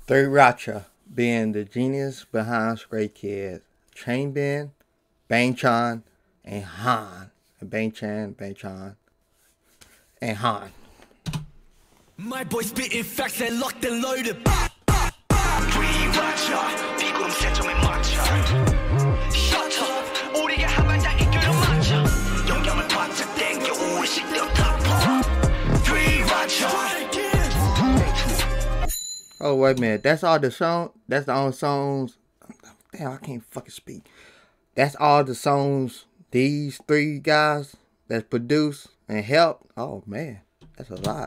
3RACHA being the genius behind Stray Kids. Changbin, Bangchan, and Han. Bangchan, and Han. My boy spitting facts and locked and loaded. 3RACHA 비구름 세점에 맞춰. Shut up 우리가 한 발짝이 끌어맞춰. 영감을 바짝 땡겨 우리 식대로 타파. 3RACHA. Oh wait a minute, that's all the song. That's the only songs. Damn, I can't fucking speak. That's all the songs these three guys that produced and helped. Oh man, that's a lot.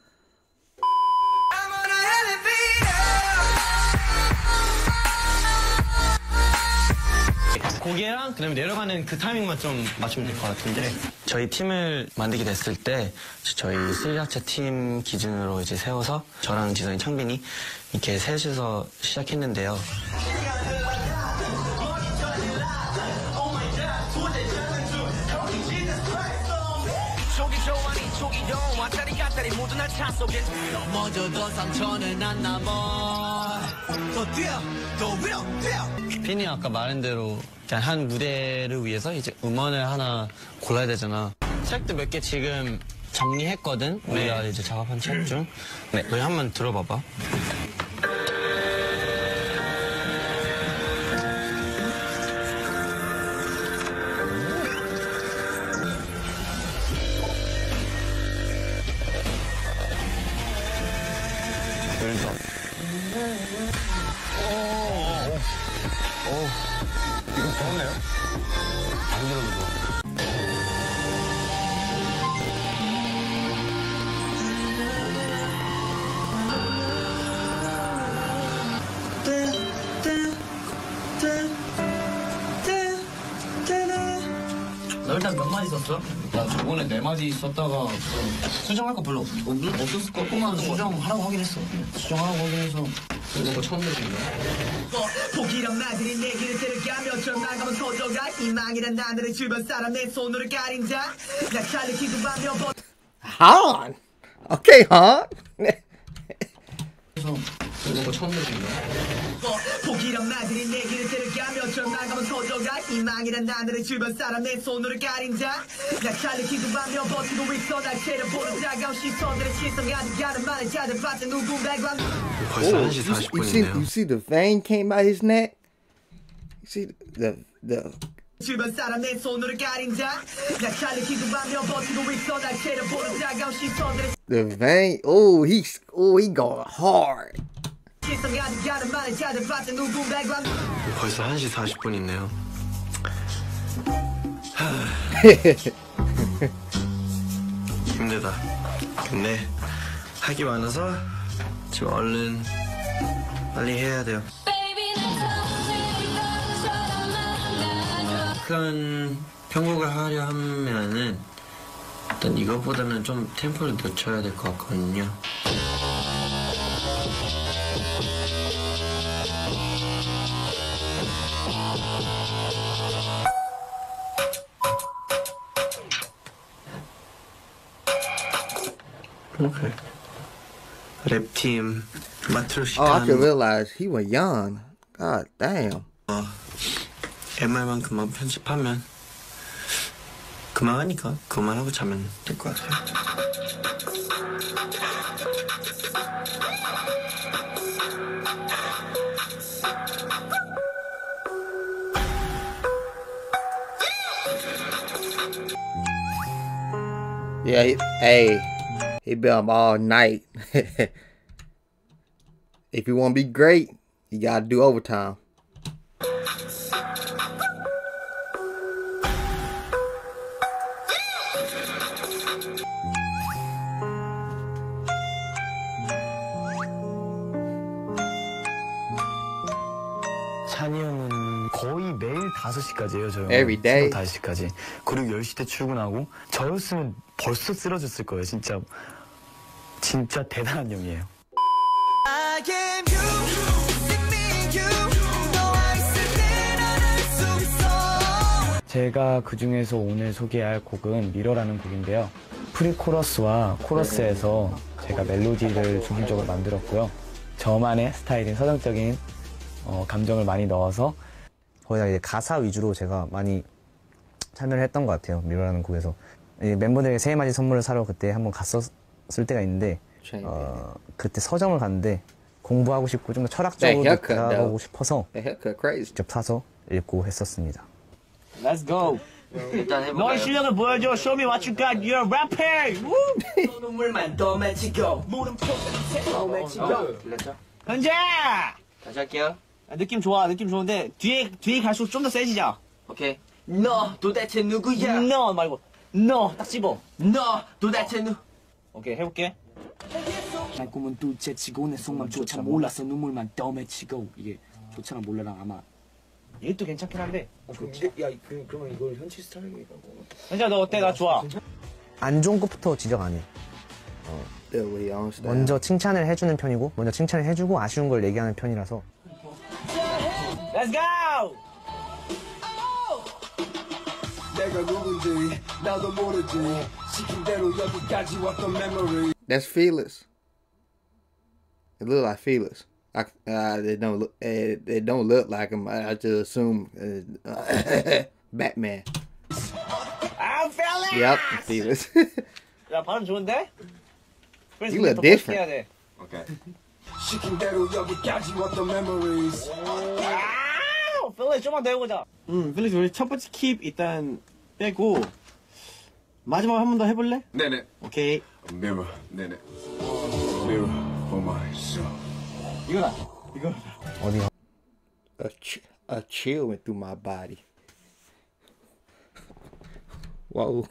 고개랑 그다음에 내려가는 그 타이밍만 좀 맞추면 될 것 같은데 저희 팀을 만들게 됐을 때 저희 3RACHA 팀 기준으로 이제 세워서 저랑 지성이 창빈이 이렇게 셋이서 시작했는데요. 핀이 아까 말한 대로 한 무대를 위해서 이제 음원을 하나 골라야 되잖아. 책도 몇 개 지금 정리했거든. 우리가 이제 작업한 책 중. 네, 너희 한번 들어봐봐. 이거 좋네요. 안 들어도 좋아. 너 일단 몇 마디 썼어? 나 저번에 4마디 썼다가 수정할 거 별로 없었을 거 같고 수정하라고 하긴 했어. 수정하라고 하긴 해서 이거 처음 들었습니다 포기란 말들이 내 길을 데려가며 저 나가면 터져가 희망이란 나늘의 주변 사람 내 손으로 가린 자나 잘리 기도하며 Han. Okay, Han. 그래서 이거 처음 들었습니다 포기란 말들이 내 길을 데려가며 저 나가면 터져가 희망이란 나늘의 주변 사람 내 손으로 가린 자나 잘리 기도하며 버티고 있어 날 째려보는 차가운 시선들의 시선하지 않은 말을 찾아 봤자 누군가가 벌써 1시 40분이네요. You see the vein came out his neck? You see the 주변 사람 내 손으로 가린 자나 잘리 기도하며 버티고 있어 날 째려보는 차가운 시선들의 the vein. Oh, he going hard. 시선하지 않은 말을 찾아 봤자 누군가가 벌써 1시 40분이네요. 힘들다. 근데 하기 많아서 지금 얼른 빨리 해야 돼요. 큰 편곡을 하려 하면은 일단 이것보다는 좀 템포를 늦춰야 될 것 같거든요. 오케이. 랩팀 마트로시탄. Oh, I could realize he was young. God damn. MR만큼만 편집하면 그만하니까 그만하고 자면 될 것 같아요. Yeah, he been up all night. If you want to be great, you gotta do overtime. 찬이 형은 거의 매일 5시까지예요, 저 형은. Every day. 5시까지. 그리고 10시 때 출근하고 저였으면 벌써 쓰러졌을 거예요, 진짜. 진짜 대단한 형이에요. 제가 그중에서 오늘 소개할 곡은 미러라는 곡인데요. 프리코러스와 코러스에서 제가 멜로디를 중심적으로 만들었고요. 저만의 스타일인 서정적인 감정을 많이 넣어서 거의 다 이제 가사 위주로 제가 많이 참여를 했던 것 같아요. 미로라는 곡에서 멤버들에게 새해 맞이 선물을 사러 그때 한번 갔었을 때가 있는데 그때 서점을 갔는데 공부하고 싶고 좀 더 철학적으로 들어가고 싶어서 직접 사서 읽고 했었습니다. Let's go. 일단 해볼까요? 너의 실력을 보여줘. Show me what you got. You're a rapper. Woo! 눈물만 더 맺히고 물은 더 맺히고 들렸죠? 현재. 다시 할게요. 느낌 좋아. 느낌 좋은데 뒤에 갈수록 좀 더 세지자. 오케이. 너 도대체 누구야? No 말고 No 딱 집어. 너 도대체 오케이 해볼게. 난 꿈은 둘째치고 내 속마음조차 몰라서 눈물만 떠맺히고 이게 조차나 몰라랑 아마 이것도 괜찮긴 한데. 그러면 이걸 현지 스타일이라고. 현재 너 어때? 나 좋아. 안 좋은 것부터 지적 안 해. 먼저 칭찬을 해주는 편이고 먼저 칭찬을 해주고 아쉬운 걸 얘기하는 편이라서. Let's go. 내가 누군지 나도 모르지 시킨 대로 여기까지 왔던 memory. That's Fearless. It look like Fearless. They don't look like him. I just assume Batman. I'm feeling. Yep, Fearless. 야 발음 좋은데? You look different. 해야 돼. 시킨 대로 여기까지 왔던 memories. 필리 좀만 더 해보자. 필릭스 우리 첫 번째 킵 일단 빼고 마지막 한 번 더 해볼래? 네네. 오케이. Mirror. 네네. Mirror for myself. 이거다. 어디가? A chill went through my body. Whoa.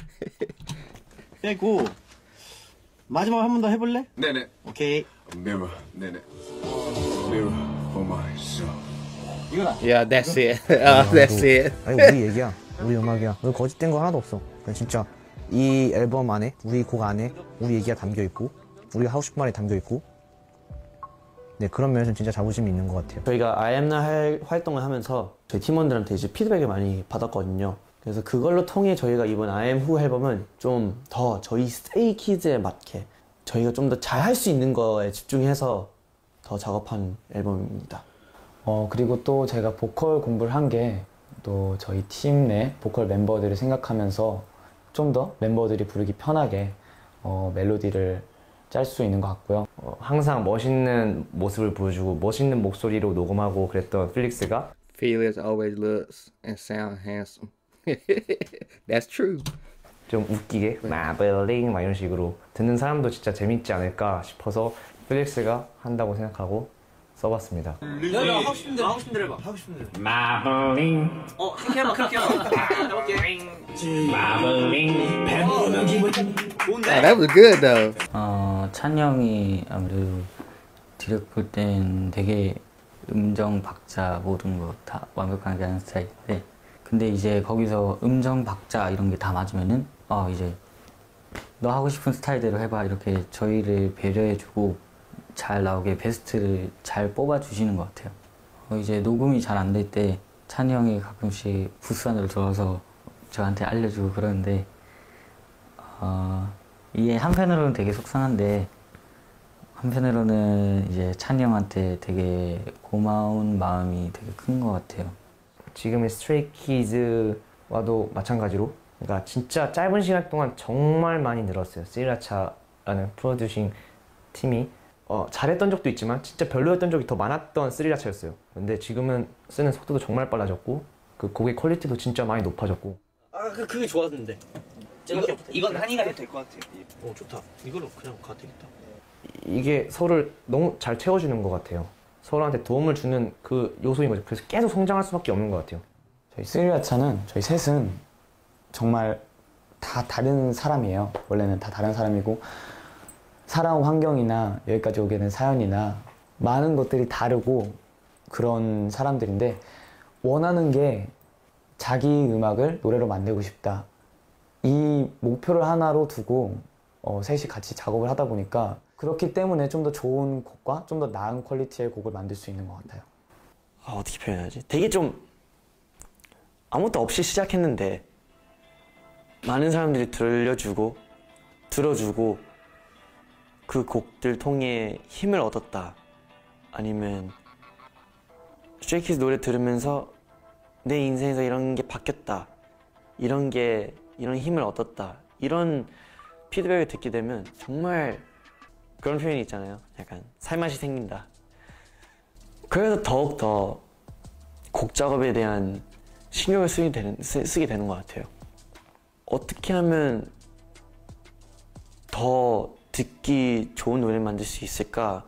빼고 마지막 한 번 더 해볼래? 네네. 오케이. Mirror. 네네. Mirror for myself. 이거다. Yeah, that's it. That's it. 아니 우리 얘기야. 우리 음악이야. 여기 거짓된 거 하나도 없어. 그냥 진짜 이 앨범 안에 우리 곡 안에 우리 얘기가 담겨 있고 우리가 하고 싶은 말이 담겨 있고 네 그런 면에서 진짜 자부심이 있는 것 같아요. 저희가 IM나 활동을 하면서 저희 팀원들한테 이제 피드백을 많이 받았거든요. 그래서 그걸로 통해 저희가 이번 IM 후 앨범은 좀 더 저희 스테이키즈에 맞게 저희가 좀 더 잘 할 수 있는 거에 집중해서 더 작업한 앨범입니다. 그리고 또 제가 보컬 공부를 한 게 또 저희 팀 내 보컬 멤버들을 생각하면서 좀 더 멤버들이 부르기 편하게 멜로디를 짤 수 있는 것 같고요. 항상 멋있는 모습을 보여주고 멋있는 목소리로 녹음하고 그랬던 필릭스가 Fearless always looks and sound handsome. That's true. 좀 웃기게 마블링 막 이런 식으로 듣는 사람도 진짜 재밌지 않을까 싶어서 필릭스가 한다고 생각하고 써봤습니다. 야 하고 싶은 대로 해봐. 하고 싶은 대로. 마블링 그렇게 해봐. 그렇게 해봐. 해볼게. 마블링 좋은데? Oh, that was good though. 찬이 형이 아무래도 들었을 땐 되게 음정, 박자 모든 거 다 완벽하게 하는 스타일인데 근데 이제 거기서 음정, 박자 이런 게 다 맞으면은 이제 너 하고 싶은 스타일대로 해봐 이렇게 저희를 배려해주고 잘 나오게 베스트를 잘 뽑아주시는 것 같아요. 이제 녹음이 잘 안 될 때 찬이 형이 가끔씩 부스 안으로 들어와서 저한테 알려주고 그러는데 이게 한편으로는 되게 속상한데 한편으로는 이제 찬이 형한테 되게 고마운 마음이 되게 큰 것 같아요. 지금의 스트레이키즈와도 마찬가지로 그러니까 진짜 짧은 시간 동안 정말 많이 늘었어요. 스리라차라는 프로듀싱 팀이 잘했던 적도 있지만 진짜 별로였던 적이 더 많았던 스리라차였어요. 근데 지금은 쓰는 속도도 정말 빨라졌고 그 곡의 퀄리티도 진짜 많이 높아졌고 그게 좋았는데. 이건 한이가 해도 될 것 같아. 좋다. 이걸로 그냥 가도 되겠다. 이게 서로를 너무 잘 채워주는 것 같아요. 서로한테 도움을 주는 그 요소인 거죠. 그래서 계속 성장할 수밖에 없는 것 같아요. 저희 스리라차는 저희 셋은 정말 다 다른 사람이에요. 원래는 다 다른 사람이고 살아온 환경이나 여기까지 오게 된 사연이나 많은 것들이 다르고 그런 사람들인데 원하는 게 자기 음악을 노래로 만들고 싶다. 이 목표를 하나로 두고 셋이 같이 작업을 하다 보니까 그렇기 때문에 좀 더 좋은 곡과 좀 더 나은 퀄리티의 곡을 만들 수 있는 것 같아요. 어떻게 표현하지? 되게 좀 아무것도 없이 시작했는데 많은 사람들이 들려주고 들어주고 그 곡들 통해 힘을 얻었다 아니면 스트레이키즈 노래 들으면서 내 인생에서 이런 게 바뀌었다, 이런 힘을 얻었다, 이런 피드백을 듣게 되면 정말 그런 표현이 있잖아요. 약간 살맛이 생긴다. 그래서 더욱더 곡 작업에 대한 신경을 쓰게 되는 것 같아요. 어떻게 하면 더 듣기 좋은 노래를 만들 수 있을까?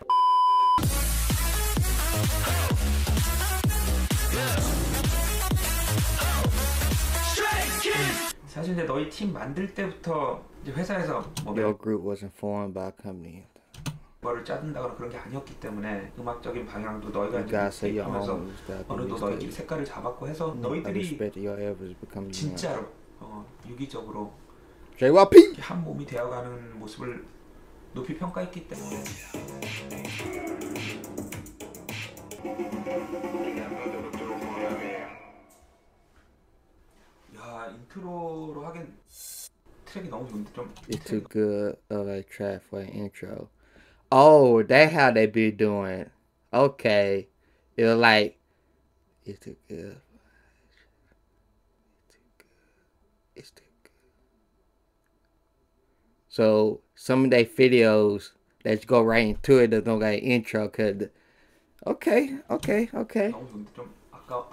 사실 이제 너희 팀 만들 때부터 이제 회사에서 뭐 Your group wasn't formed by a company. 뭐를 짜든다거나 그런 게 아니었기 때문에 음악적인 방향도 너희가 You guys say 이제 your 하면서 own that 어느 정도 너희끼리 색깔을 잡았고 해서 너희들이 your efforts becoming 진짜로 유기적으로 JYP 한 몸이 되어가는 모습을 높이 평가했기 때문에 야 인트로로 하긴 트랙이 너무 좋은데 좀 It's too good of a track for an intro. Oh, that's how they be doing. Okay. It was like, it's too good. It's too good. So, some of their videos, let's go right into it. There's no like intro. Cause, okay. 너무 좋은데 좀 아까워.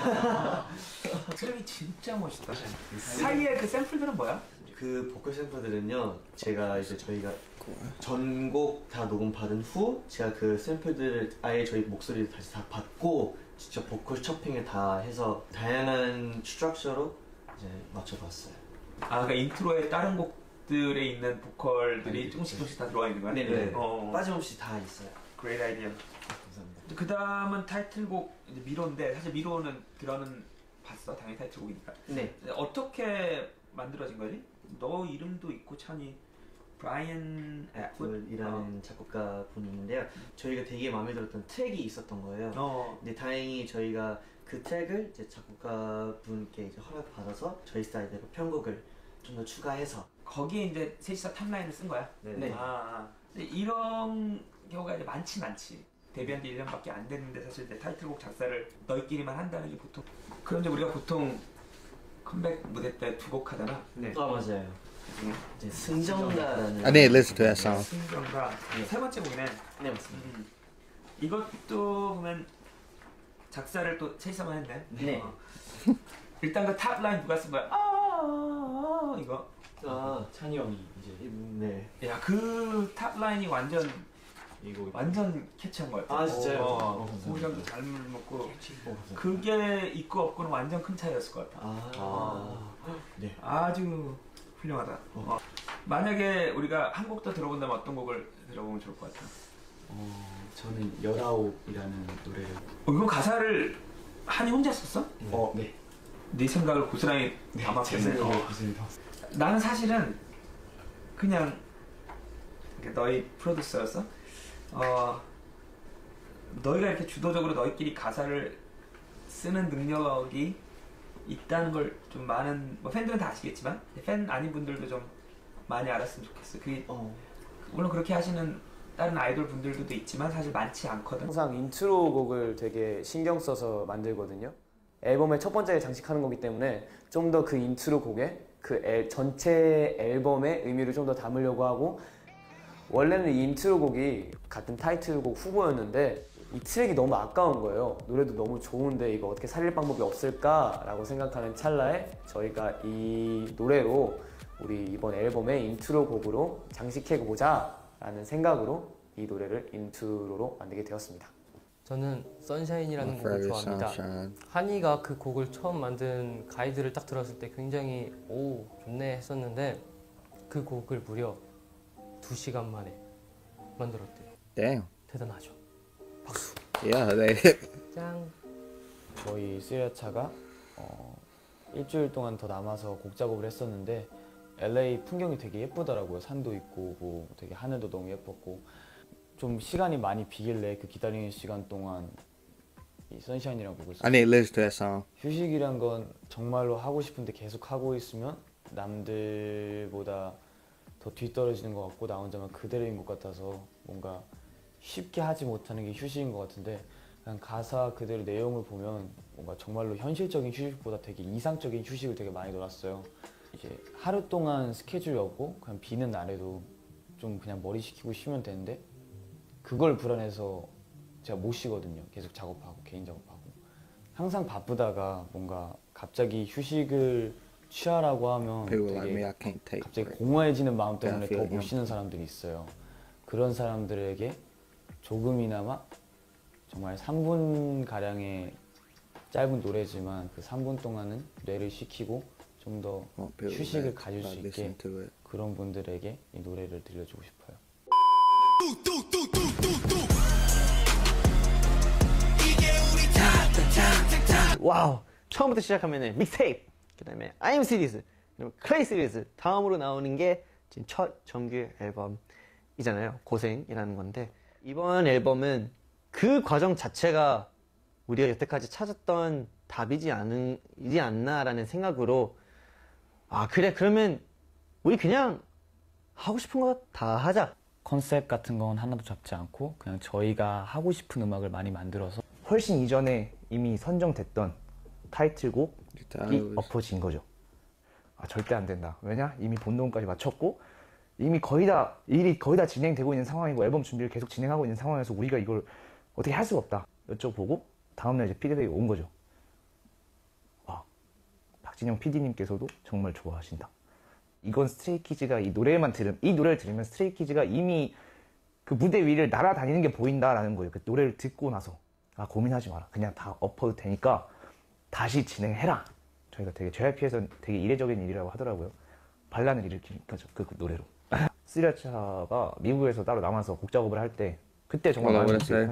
트랙이 진짜 멋있다. 사이에 그 샘플들은 뭐야? 그 보컬 샘플들은요, 제가 이제 저희가 전곡 다 녹음 받은 후 제가 그 샘플들을 아예 저희 목소리를 다시 다 받고 직접 보컬 chopping을 다 해서 다양한 스트럭처로 이제 맞춰봤어요. 아, 그러니까 인트로에 다른 곡들에 있는 보컬들이 조금씩 다 들어와 있는 거야? 네. 빠짐없이 다 있어요. Great idea. 감사합니다. 그 다음은 타이틀곡 이제 미로인데 사실 미로는 들어는 봤어, 당연히 타이틀곡이니까. 네. 어떻게 만들어진 거지? 너 이름도 있고 찬이 브라이언 애플이라는 작곡가 분이 있는데요. 저희가 되게 마음에 들었던 트랙이 있었던 거예요. 근데 다행히 저희가 그 트랙을 이제 작곡가 분께 이제 허락을 받아서 저희 스타일대로 편곡을 좀 더 추가해서 거기에 이제 셋이서 탑라인을 쓴 거야? 네. 근데 이런 경우가 이제 많지. 데뷔한 지 1년밖에 안 됐는데 사실 이제 타이틀곡 작사를 너희끼리만 한다는 게 보통. 그런데 우리가 보통 컴백 무대 때 두 곡 하잖아. 네. 맞아요. 이제 승전가라는. I didn't listen to that song. 승전가. 세 번째 곡이네. 네, 맞습니다. 이것도 보면 작사를 또 셋이서만 했네. 네. 일단 그 탑라인 누가 쓴 거야? 이거. 찬이 형이 이제. 네. 야, 그 탑라인이 완전 캐치한 거 같아. 진짜요? 고기랑도 잘 먹고 그게 있고 없고는 완전 큰 차이였을 것 같아. 네. 아주 훌륭하다. 만약에 우리가 한 곡 더 들어본다면 어떤 곡을 들어보면 좋을 것 같아? 저는 19이라는 노래를. 이건 가사를 한이 혼자 썼어? 네. 네 생각을 고스란히 담았겠네. 나는 사실은 그냥 너희 프로듀서였어? 너희가 이렇게 주도적으로 너희끼리 가사를 쓰는 능력이 있다는 걸 좀 많은 팬들은 다 아시겠지만 팬 아닌 분들도 좀 많이 알았으면 좋겠어. 그게 물론 그렇게 하시는 다른 아이돌 분들도 있지만 사실 많지 않거든. 항상 인트로 곡을 되게 신경 써서 만들거든요. 앨범의 첫 번째를 장식하는 거기 때문에 좀 더 그 인트로 곡에 그 전체 앨범의 의미를 좀 더 담으려고 하고, 원래는 이 인트로 곡이 같은 타이틀곡 후보였는데 이 트랙이 너무 아까운 거예요. 노래도 너무 좋은데 이거 어떻게 살릴 방법이 없을까라고 생각하는 찰나에 저희가 이 노래로 우리 이번 앨범의 인트로 곡으로 장식해보자 라는 생각으로 이 노래를 인트로로 만들게 되었습니다. 저는 선샤인이라는 곡을 좋아합니다. 한이가 그 곡을 처음 만든 가이드를 딱 들었을 때 굉장히 오 좋네 했었는데 그 곡을 무려 2시간 만에 만들었대요. Damn. 대단하죠. 박수. Yeah, they. 짱. 저희 스리라차가 일주일 동안 더 남아서 곡 작업을 했었는데 LA 풍경이 되게 예쁘더라고요. 산도 있고 뭐 되게 하늘도 너무 예뻤고 좀 시간이 많이 비길래 그 기다리는 시간 동안 이 선샤인이라는 곡을 I didn't listen to that song. 휴식이란 건 정말로 하고 싶은데 계속 하고 있으면 남들보다 더 뒤떨어지는 것 같고 나 혼자만 그대로인 것 같아서 뭔가 쉽게 하지 못하는 게 휴식인 것 같은데 그냥 가사 그대로 내용을 보면 뭔가 정말로 현실적인 휴식보다 되게 이상적인 휴식을 되게 많이 놀았어요. 이게 하루 동안 스케줄이 없고 그냥 비는 날에도 좀 그냥 머리 식히고 쉬면 되는데 그걸 불안해서 제가 못 쉬거든요. 계속 작업하고 개인 작업하고 항상 바쁘다가 뭔가 갑자기 휴식을 취하라고 하면 되게 갑자기 공허해지는 마음 때문에 더 못 쉬는 사람들이 있어요. 그런 사람들에게 조금이나마 정말 3분 가량의 짧은 노래지만 그 3분 동안은 뇌를 식히고 좀 더 휴식을 가질 수 있게 그런 분들에게 이 노래를 들려주고 싶어요. 와우! 처음부터 시작하면은 믹스테이프, 그 다음에 I'm 시리즈, 그리고 클레이 시리즈, 다음으로 나오는 게 지금 첫 정규 앨범이잖아요. 고생이라는 건데 이번 앨범은 그 과정 자체가 우리가 여태까지 찾았던 답이지 않나라는 생각으로 아 그래 그러면 우리 그냥 하고 싶은 거 다 하자. 컨셉 같은 건 하나도 잡지 않고 그냥 저희가 하고 싶은 음악을 많이 만들어서 훨씬 이전에 이미 선정됐던 타이틀곡이 엎어진 거죠. 아 절대 안 된다. 왜냐? 이미 본동까지 마쳤고 이미 일이 거의 다 진행되고 있는 상황이고 앨범 준비를 계속 진행하고 있는 상황에서 우리가 이걸 어떻게 할 수가 없다. 여쭤보고 다음날 이제 피드백이 온 거죠. 와, 박진영 PD님께서도 정말 좋아하신다. 이건 스트레이키즈가 이 노래를 들으면 스트레이키즈가 이미 그 무대 위를 날아다니는 게 보인다라는 거예요. 그 노래를 듣고 나서 아 고민하지 마라. 그냥 다 엎어도 되니까 다시 진행해라. 저희가 되게 JYP에서 되게 이례적인 일이라고 하더라고요. 반란을 일으키는 거죠. 그 노래로. 스리라차가 미국에서 따로 남아서 곡 작업을 할 때 그때 정말 많은 곡들이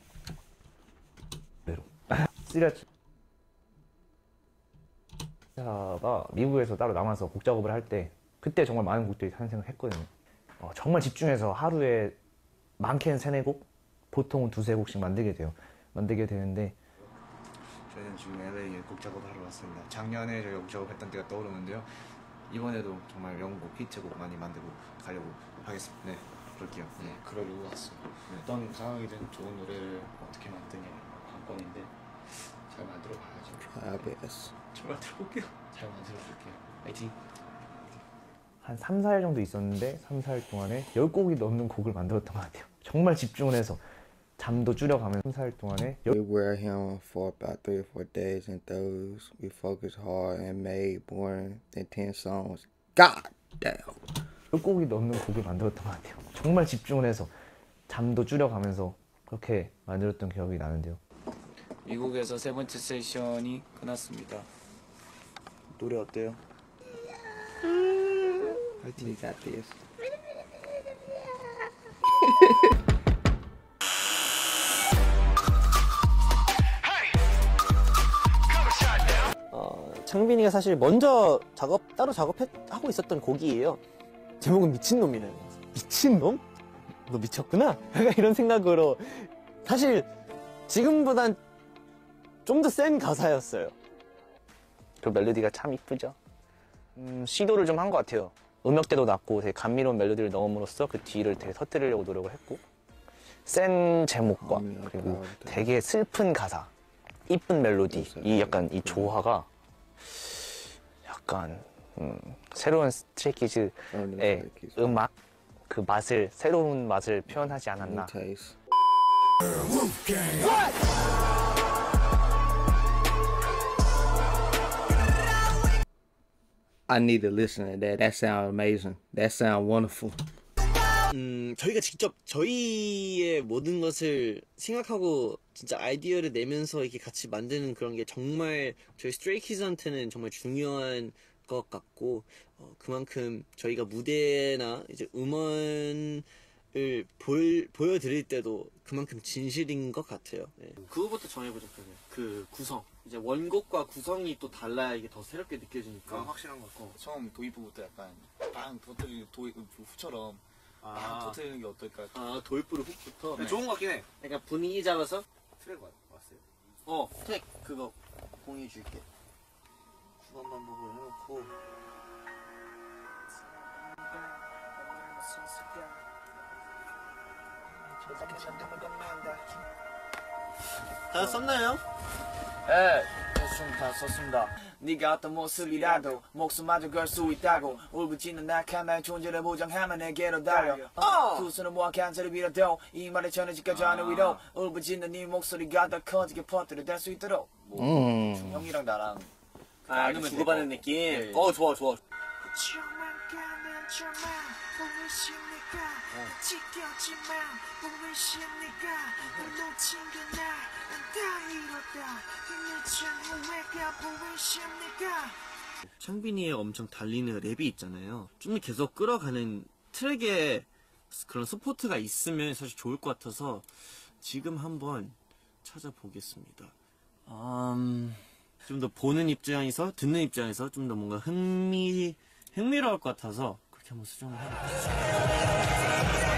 스리라차가 미국에서 따로 남아서 곡 작업을 할 때 그때 정말 많은 곡들이 탄생을 했거든요. 정말 집중해서 하루에 많게는 3-4곡, 보통은 2-3곡씩 만들게 되는데 저희는 지금 LA에 곡 작업을 하러 왔습니다. 작년에 저희가 곡 작업했던 때가 떠오르는데요. 이번에도 정말 명곡, 히트곡 많이 만들고 가려고 하겠습니다. 네, 그럴게요. 네, 그러려고 왔어요. 네. 어떤 상황이든 좋은 노래를 어떻게 만드냐 관건인데 잘 만들어 봐야죠. 잘 만들어 볼게요. 잘 만들어 볼게요. 파이팅. 한 3-4일 정도 있었는데 3-4일 동안에 10곡이 넘는 곡을 만들었던 것 같아요. 정말 집중을 해서 잠도 줄여가면서 3-4일 동안에 We were him for about 3-4 days and those we focused hard and made more than 10 songs. God damn. 10곡이 넘는 곡을 만들었던 것 같아요. 정말 집중을 해서 잠도 줄여가면서 그렇게 만들었던 기억이 나는데요. 미국에서 3번째 세션이 끝났습니다. 노래 어때요? 파이팅. You got this. 창빈이가 사실 먼저 따로 작업하고 있었던 곡이에요. 제목은 미친놈이래요. 미친놈? 너 미쳤구나? 약간 이런 생각으로 사실 지금보단 좀 더 센 가사였어요. 그 멜로디가 참 이쁘죠. 시도를 좀 한 것 같아요. 음역대도 낮고 되게 감미로운 멜로디를 넣음으로써 그 뒤를 되게 터뜨리려고 노력을 했고 센 제목과 그리고 되게 슬픈 가사, 이쁜 멜로디, 이 약간 이 조화가 약간 새로운 스트레이키즈의 음악 그 맛을 새로운 맛을 표현하지 않았나. I need to listen to that. That sounds amazing. That sounds wonderful. 저희가 직접 저희의 모든 것을 생각하고 진짜 아이디어를 내면서 이렇게 같이 만드는 그런 게 정말 저희 스트레이키즈한테는 정말 중요한 것 같고 그만큼 저희가 무대나 이제 음원을 보여드릴 때도 그만큼 진실인 것 같아요. 네. 그거부터 정해보자. 그 구성. 이제 원곡과 구성이 또 달라야 이게 더 새롭게 느껴지니까. 확실한 것 같고 처음 도입부부터 약간 빵 터뜨리는 후처럼 빵 터뜨리는 게 어떨까? 도입부를 훅부터. 네. 좋은 것 같긴 해. 그러니까 분위기 잡아서 트랙 왔어요. 트랙 그거 공유해줄게. 후반만 보고 해놓고. 다 썼나요? 네, 다 썼습니다. 네가 어떤 모습이라도 목숨마저 걸 수 있다고 울부짖는 낙한 나의 존재를 보장하면 내게로 달려 두 손을 모아 간절히 빌어도 이 말에 전해질까지 하는 위로 울부짖는 네 목소리가 더 커지게 퍼뜨려 수 있도록 형이랑 나랑 주고받는 느낌. 좋아. 창빈이의 엄청 달리는 랩이 있잖아요. 좀 계속 끌어가는 트랙에 그런 서포트가 있으면 사실 좋을 것 같아서 지금 한번 찾아보겠습니다. 좀 더 보는 입장에서, 듣는 입장에서 좀 더 뭔가 흥미로울 것 같아서 그렇게 한번 수정을 해봤습니다.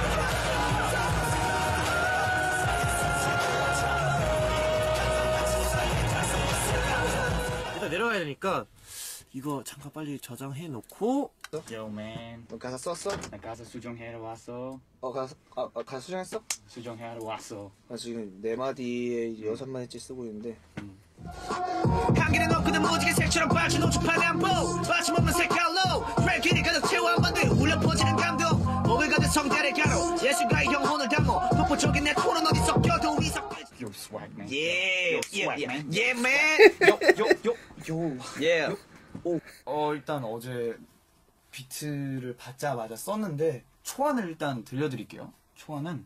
일단 내려가야 되니까 이거 잠깐 빨리 저장해 놓고. Yo man, 너 가사 썼어? 나 가사 수정하러 왔어. 가사 수정했어? 수정하러 왔어. 나 지금 4마디에 6마디째 쓰고 있는데. 한길에 넣고는 무지개 색처럼 빠진 우측판에 안보 빠짐없는 색깔로 트랙 길이 가득 채워 한 번들 울려 퍼지는 감동 목을 가득 성대를 가로 예술가의 영혼을 담어 폭포적인 내 톤은 어디 섞여도 위석 Yo swag man. Yeah, swag yeah, man. yeah man. Yo. Yeah. 일단 어제 비트를 받자마자 썼는데 초안을 일단 들려드릴게요. 초안은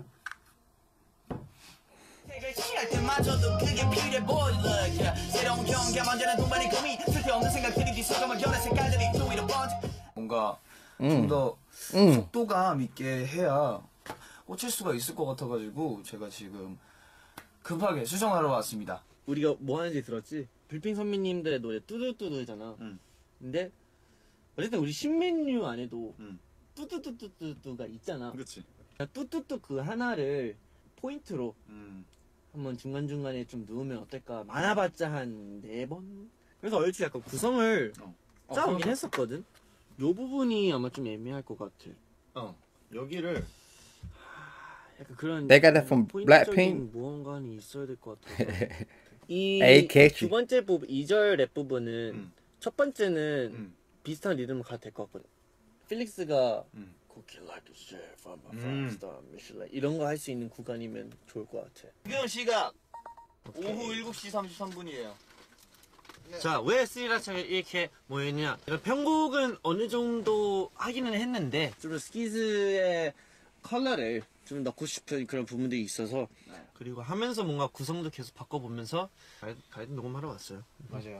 취할 때마저도 그게 필요해 보일러 새로운 경계함 언제나 동반의 고민 쓸데없는 생각들이 뒤섞여만 여러 색깔들이 또 위로 번져 뭔가 좀 더 속도감 있게 해야 꽂힐 수가 있을 것 같아가지고 제가 지금 급하게 수정하러 왔습니다. 우리가 뭐 하는지 들었지? 불핑 선배님들의 노래 뚜두뚜두잖아. 근데 어쨌든 우리 신메뉴 안에도 뚜두뚜두뚜두가 있잖아. 그렇지. 뚜뚜뚜 그 하나를 포인트로 한번 중간중간에 좀 넣으면 어떨까? 많아봤자 한 4번? 그래서 얼추 약간 구성을 짜오긴 했었거든? 요 부분이 아마 좀 애매할 것 같아. 여기를 약간 그런 They got that from Blackpink? 포인트적인 무언가는 있어야 될 것 같아서 이 Hey, catchy. 두 번째 부분, 2절 랩 부분은 첫 번째는 비슷한 리듬을 가도 될 것 같거든. 필릭스가 Cookie like a chef, I'm a five star Michelin 이런 거 할 수 있는 구간이면 좋을 것 같아. 지금 시각 오후 7시 33분이에요. 자, 왜 스리라차가 이렇게 모였냐? 편곡은 어느 정도 하기는 했는데 좀 더 스키즈의 컬러를 좀 넣고 싶은 그런 부분들이 있어서 그리고 하면서 뭔가 구성도 계속 바꿔보면서 가이드 녹음하러 왔어요. 맞아요.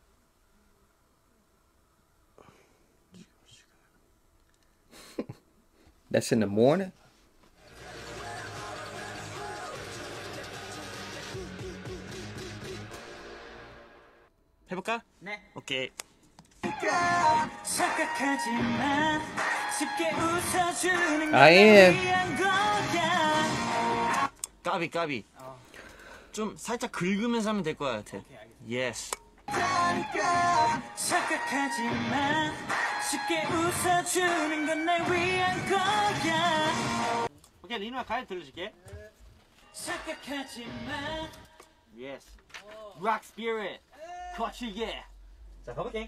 That's in the morning? 해볼까? 네. 오케이. 착각하지만 쉽게 웃어주는 I am. 까비. 좀 살짝 긁으면서 하면 될 것 같아. Yes. 착각하지만 쉽게 웃어주는 건 날 위한 거야. 오케이, 리누아 가이드 들려줄게. 착각하지만 Yes. Rock spirit. 거칠게. 자, 가볼게.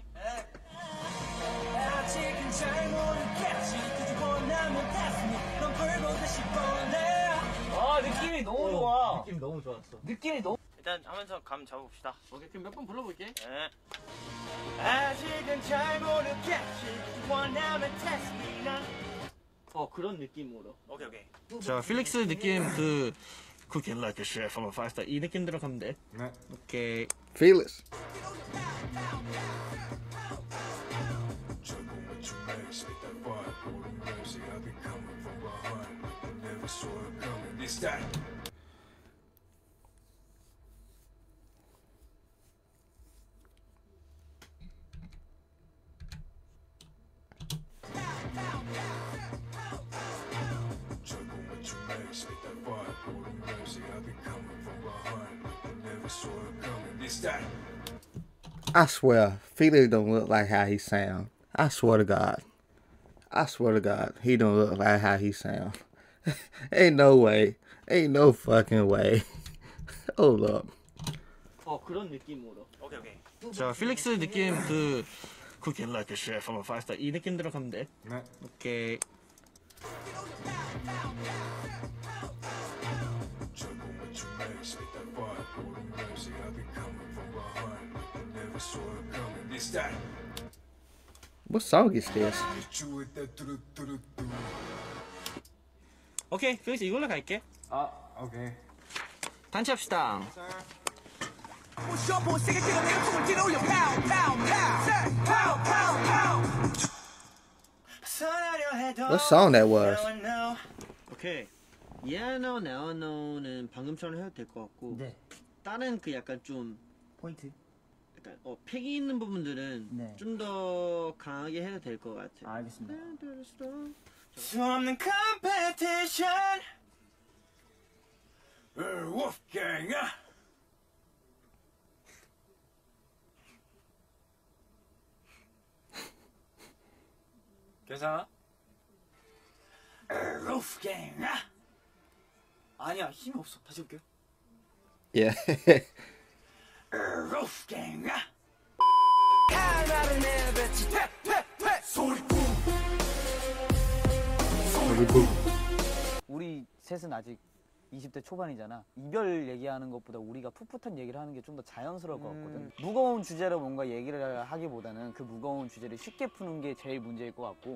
아직은 잘 모르겠지 그저 원하면 다스니 넌 불보다 싶어내. 느낌이 너무 좋아. 느낌 너무 좋았어. 느낌이 너무. 일단 하면서 감 잡아봅시다. 오케이, 그럼 몇 번 불러볼게. 네. 아직은 잘 모르겠지 그저 원하면 다스니 넌. 그런 느낌으로. 오케이. 자, 필릭스 느낌 Cooking like a chef, I'm a five star 이 느낌 들어가면 돼. 네. 오케이. Felix. I swear, Felix don't look like how he sound. I swear to God. He don't look like how he sound. Ain't no way. Ain't no fucking way. Hold up. 그런 느낌으로. 오케이. 자, 필릭스 느낌 Cooking like a chef from a 5-star 이 느낌 들어가면 돼. 네. 오케이. What song is this? 오케이, 필릭스 이걸로 갈게. 오케이. 단체 합시다. What song that was? 오케이. Yeah, no, now, no는 방금처럼 해도 될 것 같고. 네. 다른 그 약간 좀 포인트. 약간 팩이 있는 부분들은 네. 좀 더 강하게 해도 될 것 같아. 알겠습니다. 수 없는 competition. Wolfgang. 괜찮아? Wolfgang. 아니야, 힘이 없어. 다시 볼게요. Yeah. Wolfgang. 우리 셋은 아직 20대 초반이잖아. 이별 얘기하는 것보다 우리가 풋풋한 얘기를 하는 게 좀 더 자연스러울 것 같거든. 무거운 주제로 뭔가 얘기를 하기보다는 그 무거운 주제를 쉽게 푸는 게 제일 문제일 것 같고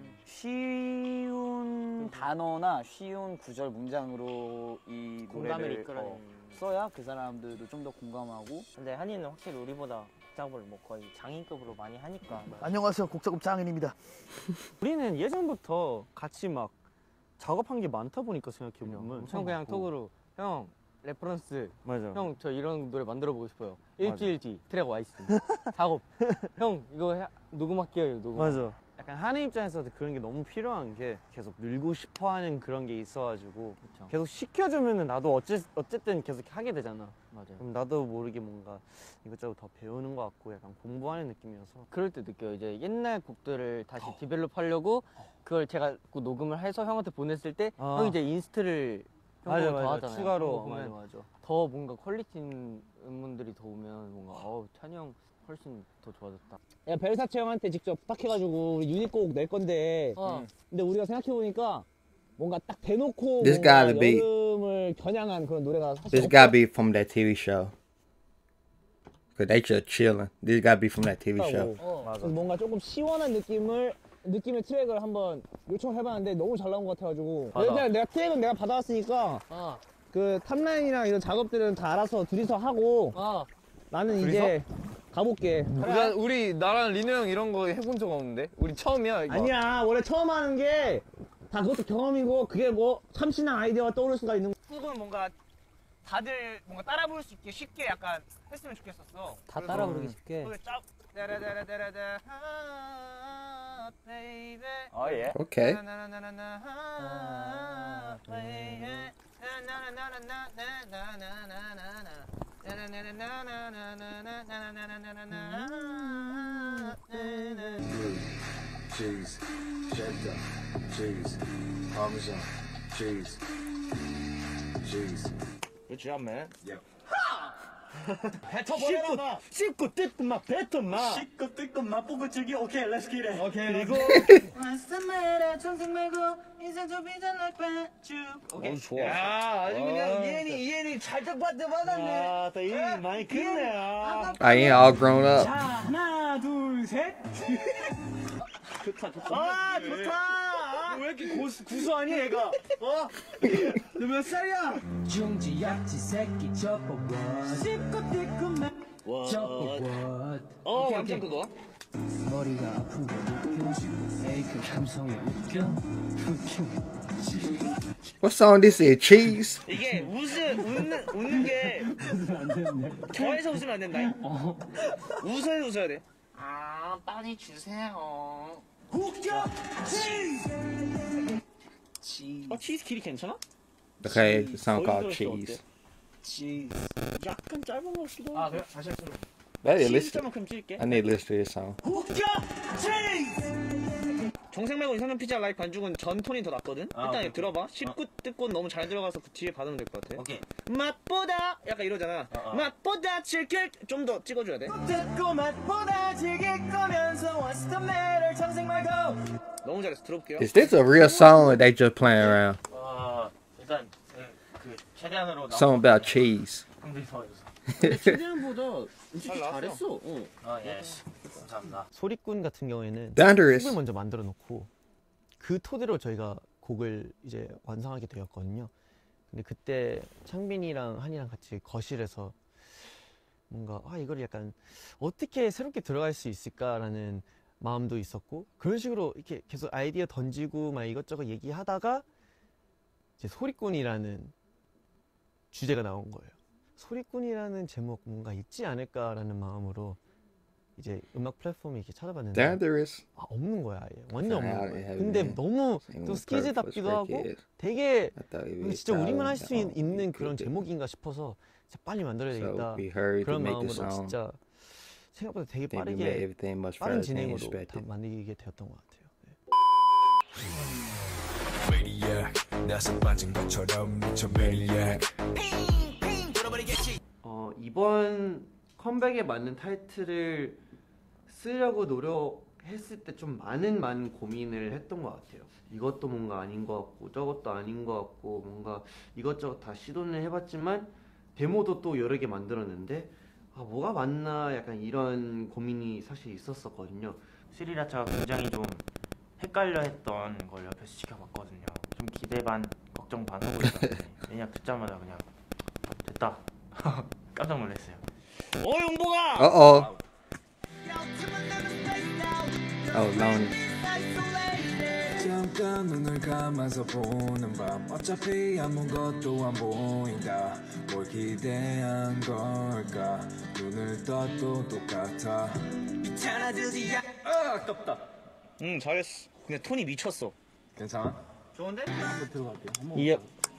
쉬운 단어나 쉬운 구절 문장으로 이 공감을 노래를 이끌어내는. 써야 그 사람들도 좀 더 공감하고. 근데 한이는 확실히 우리보다 곡작업을 뭐 거의 장인급으로 많이 하니까. 안녕하세요, 곡작업 장인입니다. 우리는 예전부터 같이 막 작업한 게 많다 보니까 생각해보면 형 그냥 톡으로 형 레퍼런스 맞아. 형 저 이런 노래 만들어 보고 싶어요. 일주일 뒤 트랙 와 있음. 작업. 형 이거 녹음할게요. 녹음. 맞아. 약간 하는 입장에서도 그런 게 너무 필요한 게 계속 늘고 싶어하는 그런 게 있어가지고 그쵸. 계속 시켜주면은 나도 어쨌든 계속 하게 되잖아. 맞아요. 그럼 나도 모르게 뭔가 이것저것 더 배우는 것 같고 약간 공부하는 느낌이어서 그럴 때 느껴요. 이제 옛날 곡들을 다시 디벨롭 하려고 그걸 제가 그 녹음을 해서 형한테 보냈을 때 형이 이제 인스트를 맞아, 더 맞아. 하잖아요. 추가로. 그런 거 맞아. 보면 더 뭔가 퀄리티 있는 음원들이 더 오면 뭔가 찬이 형 훨씬 더 좋아졌다. 야, 벨사체 형한테 직접 부탁해가지고 우리 유닛곡 낼 건데. 근데 우리가 생각해보니까 뭔가 딱 대놓고 This 뭔가 gotta be- 여름을 겨냥한 그런 노래가 사실 This gotta be from that TV show. Cause they just chilling. This gotta be from that TV show. 그래서 뭔가 조금 시원한 느낌의 트랙을 한번 요청해봤는데 너무 잘 나온 것 같아가지고. 일단 내가 트랙은 내가 받아왔으니까 그 탑라인이랑 이런 작업들은 다 알아서 둘이서 하고 나는 이제 가볼게. 우리 나랑 리노 형 이런 거 해본 적 없는데? 우리 처음이야 이거. 아니야, 원래 처음 하는 게 다 그것도 경험이고 그게 뭐 참신한 아이디어가 떠오를 수가 있는. 훅은 뭔가 다들 뭔가 따라 부를 수 있게 쉽게 약간 했으면 좋겠었어. 다 따라 부르기 쉽게. 다라다라다라다 베이베. 예. Okay. Cheese, cheddar, cheese, parmesan, cheese, cheese. Good job, man. Yep. 뱉어버려라. 씹고 뜯고 막 뱉어 막. 씻고 뜯고 맛보고 즐기. 오케이, let's get it. 오케이. 그리고 완성해라 정색 말고 인생 좀 비전을 빼쭉. 오케이. 좋아. 야, 아주 그냥 이해니 찰떡 받았네. 아, 또 이해니 많이 크네. I ain't all grown up. 자, 하나, 둘, 셋. 좋다. 아, 좋다. 왜 이렇게 구수하니 얘가? 너 몇 살이야? 중지 약지 새끼 접어워. 씹고 뜯고 막 접어워. 완전 그거. 머리가 아픈 거 느껴. 에이, 그 감성이 웃겨. What song this is? Cheese? 이게 웃는 게 저에서 웃으면 안 된다. 웃어야 돼. 아, 빨리 주세요. 웃겨. 치즈. 치즈 길이 괜찮아? Okay, it's a song called Cheese. 치즈. 약간 짧은 것 같기도 아, 하고. 그래? 다시 할수록. I need to listen. 치즈만큼 찔게. I need to listen to this song. 웃겨. 치즈. 정생 말고 이상형 피자 라이브 반죽은 전 톤이 더 낫거든? 일단 오케이. 들어봐. 19 뜻고 너무 잘 들어가서 그 뒤에 받으면 될 것 같아. 오케이. 맛보다 약간 이러잖아. 맛보다 즐길 좀 더 찍어줘야 돼. 듣고 맛보다 즐길 거면서 What's the matter 정생 말고 너무 잘했어. 들어볼게요. Is this a real song or they just playing around? 일단 그 최대한으로 Song about cheese. 최대한보다 음식이 잘했어. 예스. 감사합니다. 소리꾼 같은 경우에는 Dangerous. 곡을 먼저 만들어 놓고 그 토대로 저희가 곡을 이제 완성하게 되었거든요. 근데 그때 창빈이랑 한이랑 같이 거실에서 뭔가 이걸 약간 어떻게 새롭게 들어갈 수 있을까라는 마음도 있었고 그런 식으로 이렇게 계속 아이디어 던지고 막 이것저것 얘기하다가 이제 소리꾼이라는 주제가 나온 거예요. 소리꾼이라는 제목 뭔가 있지 않을까라는 마음으로 이제 음악 플랫폼에 이렇게 찾아봤는데 없는 거야 아예 완전 없는 거야. 근데 너무 또 스키즈답기도 하고 되게 진짜 우리만 할 수 있는 그런 제목인가 싶어서 진짜 빨리 만들어야 되겠다 그런 마음으로 진짜 생각보다 되게 빠르게 빠른 진행으로 다 만들게 되었던 것 같아요. 이번 컴백에 맞는 타이틀을 쓰려고 노력했을 때 좀 많은 고민을 했던 것 같아요. 이것도 뭔가 아닌 것 같고 저것도 아닌 것 같고 뭔가 이것저것 다 시도는 해봤지만 데모도 또 여러 개 만들었는데 뭐가 맞나 약간 이런 고민이 사실 있었었거든요. 스리라차가 굉장히 좀 헷갈려 했던 걸 옆에서 지켜봤거든요. 좀 기대 반 걱정 반 하고 있었는데 그냥 듣자마자 그냥 됐다 깜짝 놀랐어요. 용보가! Uh-oh. Lonely. 잠깐 눈을 감아서 보는 밤 어차피 아무것도 안 보인다 뭘 기대한 걸까 눈을 떠도 똑같아 아깝다. 잘했어. 근데 톤이 미쳤어. 괜찮아? 좋은데? 한번 들어갈게요. 한번 예.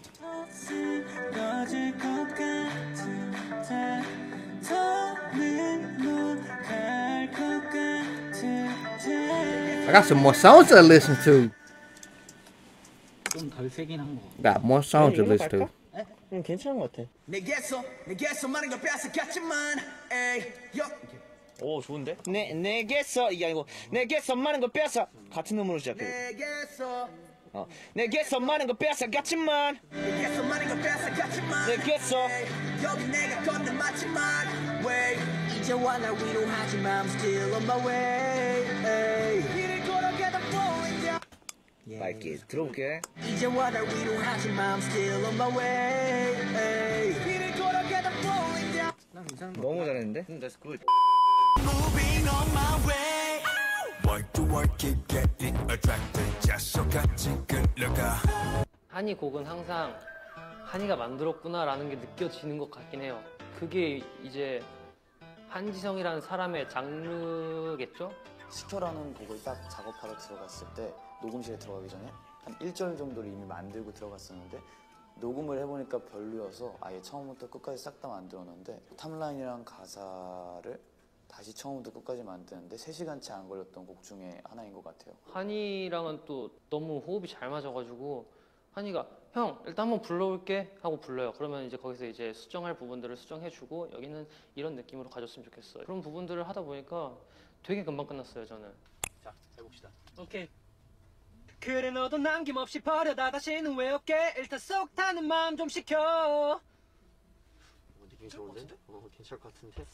I got some more songs to listen to. 좀 덜 세긴 한 거. Got more songs to listen to. 괜찮은 것 같아. 내게서 많은 걸 뺏어갔지만 에이 오 좋은데? 내게서 이게 아니고 내게서 많은 걸 뺏어 같은 음으로 시작해. 내게서 많은 걸 뺏어갔지만 내게서 여기 내가 걷는 마지막 way 이제와 날 위로하지만 I'm still on my way 길을 걸어가다 보인다 맑게 들어볼게. 이제와 날 위로하지만 I'm still on my way 길을 걸어가다 보인다 너무 잘했는데? That's good. Moving on my way Work to work keep getting attracted 자석같이 끌려가 한이 곡은 항상 한이가 만들었구나라는 게 느껴지는 것 같긴 해요. 그게 이제 한지성이라는 사람의 장르겠죠? 시켜라는 곡을 딱 작업하러 들어갔을 때 녹음실에 들어가기 전에 한 1절 정도를 이미 만들고 들어갔었는데 녹음을 해보니까 별로여서 아예 처음부터 끝까지 싹 다 만들었는데 탑라인이랑 가사를 다시 처음부터 끝까지 만드는데 3시간치 안 걸렸던 곡 중에 하나인 것 같아요. 한이랑은 또 너무 호흡이 잘 맞아가지고 한이가 형 일단 한번 불러올게 하고 불러요. 그러면 이제 거기서 이제 수정할 부분들을 수정해주고 여기는 이런 느낌으로 가졌으면 좋겠어요. 그런 부분들을 하다 보니까 되게 금방 끝났어요 저는. 자 해봅시다. 오케이. 그래 너도 남김없이 버려다 다시는 왜 없게 일단 쏙 타는 마음 좀 시켜. 느낌 좋은데? 괜찮을 것 같은데?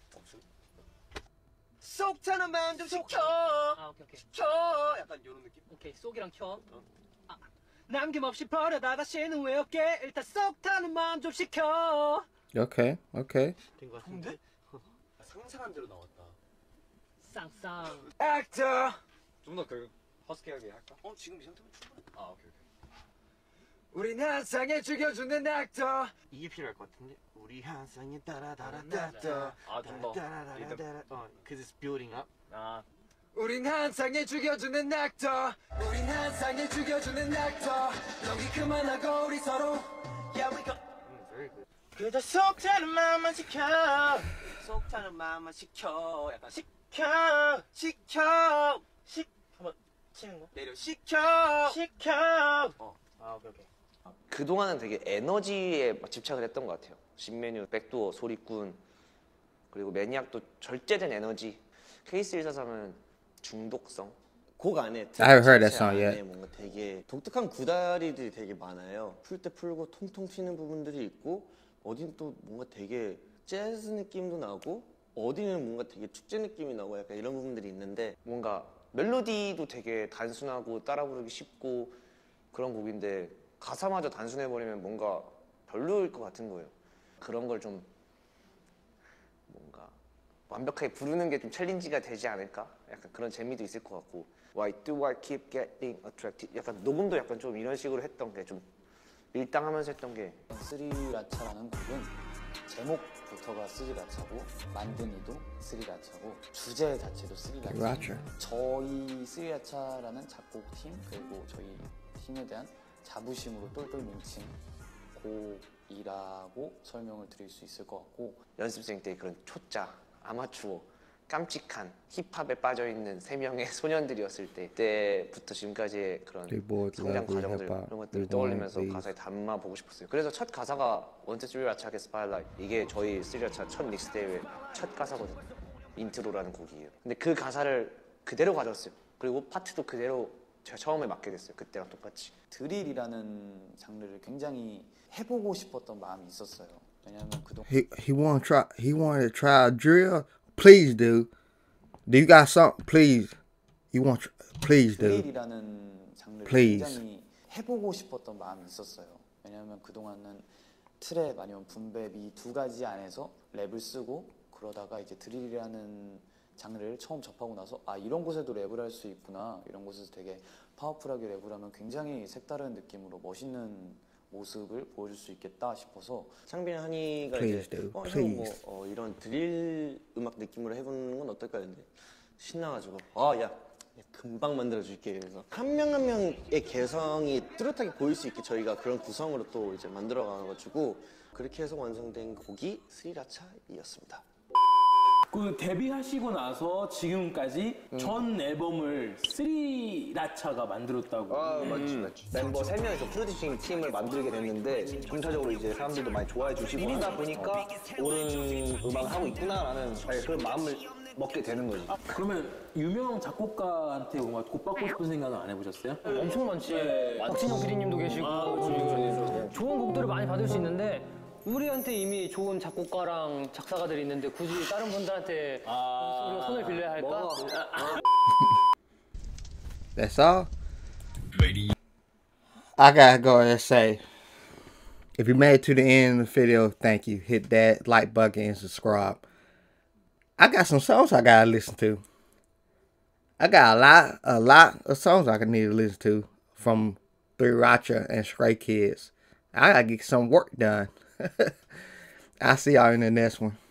속 타는 마음 좀 시켜 오케이. 시켜 약간 이런 느낌? 오케이 쏙이랑 켜. 남김없이 버려다 다시는 왜 없게 일단 쏙 타는 마음 좀 시켜. Okay. 된것 같은데? 상상한 대로 나왔다. 쌍쌍. 액터! 좀 더 그 허스키하게 할까? 지금 이 상태면 충분해. 오케이. 우린 한상에 죽여주는 액터 이게 필요할 것 같은데? 우리 한상에 따라따라따따 좀 더. Cause it's building up. 우린 한상에 죽여주는 액터 우린 한상에 죽여주는 액터 여기 그만하고 우리 서로 Yeah we go Very good. 그저 속 타는 마음만 시켜 속 타는 마음만 시켜 약간 시켜 한번 치는 거. 내려 시켜. 오케이. 그동안은 되게 에너지에 막 집착을 했던 것 같아요. 신메뉴, 백도어, 소리꾼, 그리고 매니악도 절제된 에너지. 케이스 143은 중독성. 곡 안에 I haven't heard that song 안에 yet. 뭔가 되게 독특한 구다리들이 되게 많아요. 풀 때 풀고 통통 튀는 부분들이 있고, 어딘 또 뭔가 되게 재즈 느낌도 나고, 어디는 뭔가 되게 축제 느낌이 나고 약간 이런 부분들이 있는데, 뭔가 멜로디도 되게 단순하고 따라 부르기 쉽고 그런 곡인데 가사마저 단순해버리면 뭔가 별로일 것 같은 거예요. 그런 걸 좀 뭔가 완벽하게 부르는 게 좀 챌린지가 되지 않을까? 약간 그런 재미도 있을 것 같고, Why do I keep getting attracted? 약간 녹음도 약간 좀 이런 식으로 했던 게 좀 밀당하면서 했던 게. 스리라차라는 곡은 제목부터가 스리라차고 만든 이도 스리라차고 주제 자체도 스리라차. 저희 스리라차라는 작곡팀 그리고 저희 팀에 대한 자부심으로 똘똘 뭉친 곡이라고 설명을 드릴 수 있을 것 같고, 연습생 때 그런 초짜, 아마추어, 깜찍한 힙합에 빠져있는 3명의 소년들이었을 때부터 지금까지의 그런 성장 과정들 이런 것들을 떠올리면서 가사에 담아보고 싶었어요. 그래서 첫 가사가 원트 스리라차의 스파일라이트, 이게 저희 스리라차 첫 믹스테이프의 첫 가사거든요. 인트로라는 곡이에요. 근데 그 가사를 그대로 가져왔어요. 그리고 파트도 그대로 제가 처음에 맡게 됐어요. 그때랑 똑같이. 드릴이라는 장르를 굉장히 해보고 싶었던 마음이 있었어요. 왜냐하면 그동안 He wanted to try drill. Please do. Do you got something? Please. Please do. 드릴이라는 장르를 Please. 굉장히 해보고 싶었던 마음이 있었어요. 왜냐하면 그동안은 트랩 아니면 분배 이 두 가지 안에서 랩을 쓰고 그러다가 이제 드릴이라는 장르를 처음 접하고 나서 아 이런 곳에도 랩을 할 수 있구나, 이런 곳에서 되게 파워풀하게 랩을 하면 굉장히 색다른 느낌으로 멋있는 모습을 보여줄 수 있겠다 싶어서 창빈 한이가 Please 이제 do. 형 이런 드릴 음악 느낌으로 해보는 건 어떨까 했는데 신나가지고 야 금방 만들어줄게. 그래서 한 명 한 명의 개성이 뚜렷하게 보일 수 있게 저희가 그런 구성으로 또 이제 만들어가가지고 그렇게 해서 완성된 곡이 스리라차이었습니다. 그 데뷔하시고 나서 지금까지 전 앨범을 스리라차가 만들었다고. 맞지. 멤버 3명이서 프로듀싱 팀을 만들게 됐는데 점차적으로 이제 사람들도 많이 좋아해 주시고 하다 보니까 옳은 음악을 하고 있구나라는 그런 마음을 먹게 되는 거지. 그러면 유명 작곡가한테 뭔가 곡 받고 싶은 생각은 안 해보셨어요? 엄청 많지. 박진영 PD님도 계시고 좋은 곡들을 많이 받을 수 있는데 우리한테 이미 좋은 작곡가랑 작사가들이 있는데 굳이 다른 분들한테 우리가 손을 빌려야 할까? That's all. I gotta go and say, if you made it to the end of the video, thank you. Hit that like button and subscribe. I got some songs I gotta listen to. I got a lot of songs I need to listen to from Sriracha and Stray Kids. I gotta get some work done. I'll see y'all in the next one.